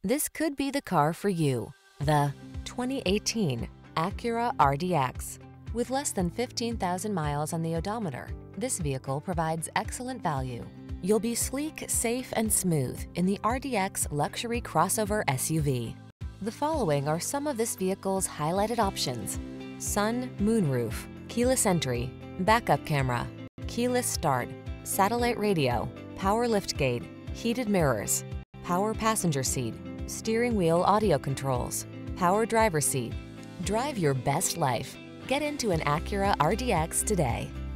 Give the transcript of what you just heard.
This could be the car for you. The 2018 Acura RDX. With less than 15,000 miles on the odometer, this vehicle provides excellent value. You'll be sleek, safe, and smooth in the RDX luxury crossover SUV. The following are some of this vehicle's highlighted options: sun, moonroof, keyless entry, backup camera, keyless start, satellite radio, power liftgate, heated mirrors, power passenger seat, steering wheel audio controls, power driver seat. Drive your best life. Get into an Acura RDX today.